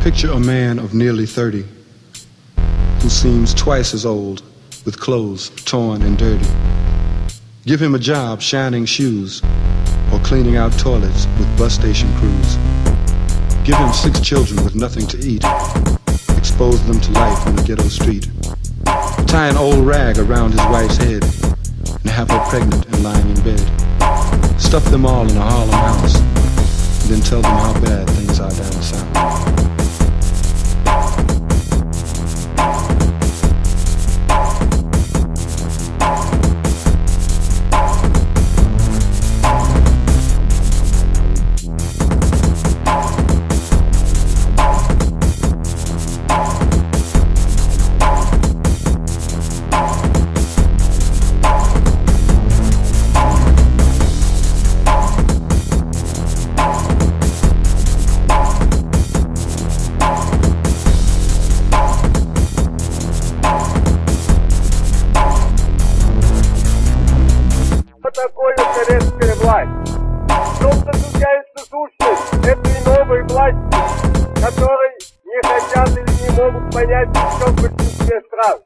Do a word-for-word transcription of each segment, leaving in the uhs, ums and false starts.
Picture a man of nearly thirty who seems twice as old, with clothes torn and dirty. Give him a job shining shoes or cleaning out toilets with bus station crews. Give him six children with nothing to eat. Expose them to life on the ghetto street. Tie an old rag around his wife's head and have her pregnant and lying in bed. Stuff them all in a Harlem house and then tell them how bad things are down south. Такое советская власть. В чем заключается сущность этой новой власти, которой не хотят или не могут понять еще в большинстве стран?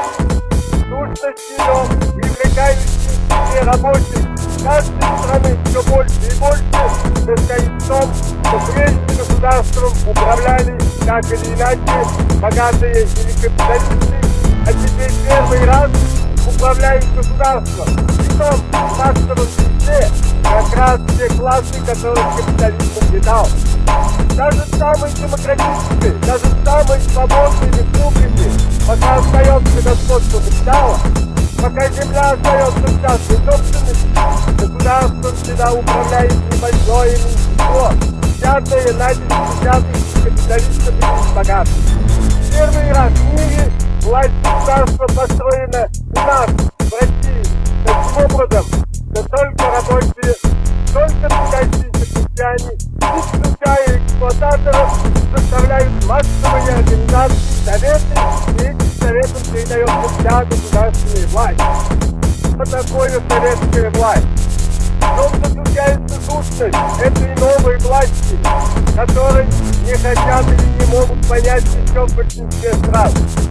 Сущность ее, привлекающая к себе рабочих каждой страны все больше и больше, состоит в том, что прежде государством управляли так или иначе богатые или капиталисты, а теперь первый раз управляют государством, и в том массовом числе как раз те классы, которых капитализм питал. Даже в самой демократической, даже в самой свободной республике, пока остается господство капитала, пока земля остается в частной собственности, государством всегда управляет небольшое меньшинство, взятое на десятых капиталистов и богатых. Первый раз в мире власть государства построена у нас, в России, таким образом, что только рабочие, только трудящиеся крестьяне, исключая эксплуататоров, составляют массовые организации, советы, и этим советам передается вся государственная власть. Что такое советская власть? В чем заключается сущность этой новой власти, которой не хотят или не могут понять еще в большинстве стран?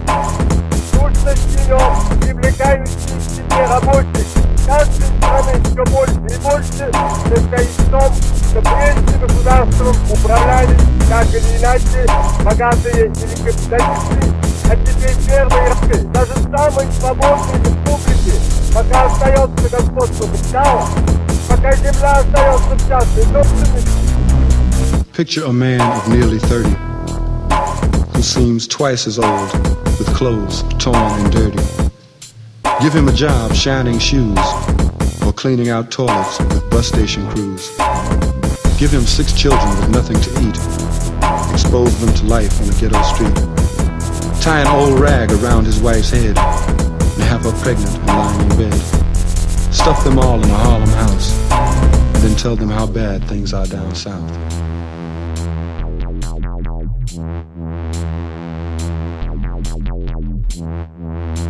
Сущность ее, привлекающая к себе рабочих каждой страны все больше и больше, состоит в том, что прежде государством управляли так или иначе богатые или капиталисты, а теперь первый раз, даже в самой свободной республике, пока остается господство капитала, пока земля остается в частной собственности. Picture a man of nearly thirty who seems twice as old, with clothes torn and dirty. Give him a job shining shoes or cleaning out toilets with bus station crews. Give him six children with nothing to eat. Expose them to life on a ghetto street. Tie an old rag around his wife's head and have her pregnant and lying in bed. Stuff them all in a Harlem house and then tell them how bad things are down south. We'll be right back.